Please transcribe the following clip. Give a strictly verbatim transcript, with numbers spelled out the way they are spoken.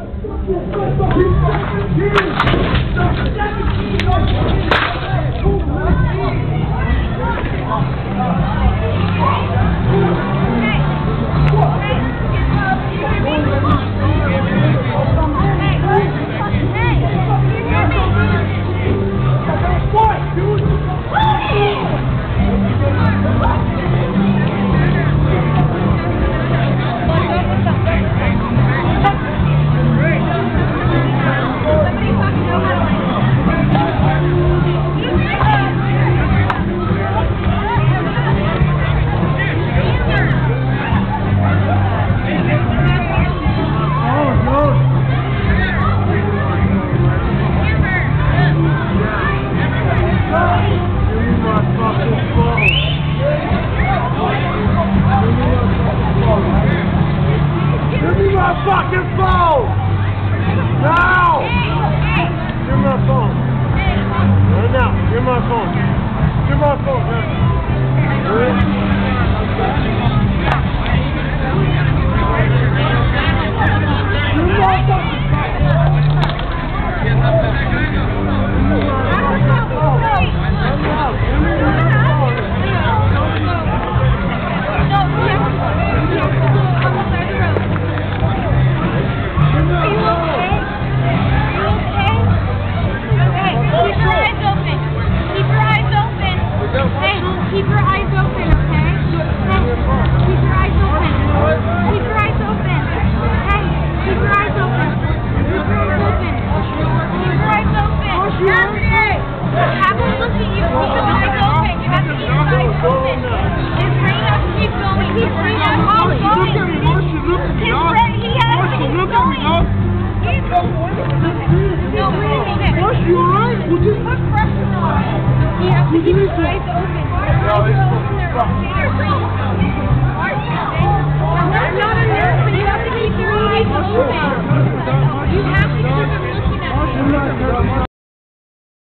Fucking phone! Now! Give me my phone. Right now. Give me my phone. Give me my phone. Give me my phone. Keep your eyes open, okay? Hey, keep your eyes open. Keep your eyes open. Hey, keep your eyes open. Keep your eyes open. Keep your eyes open. Have them look at you. Keep your eyes open. You have to keep your eyes open. His brain has to keep going. His brain has to keep going. His brain, he has to keep going. He's no, wait a minute. Put pressure on. He has to keep his eyes open. I'm not a nurse, but you have to keep your eyes open.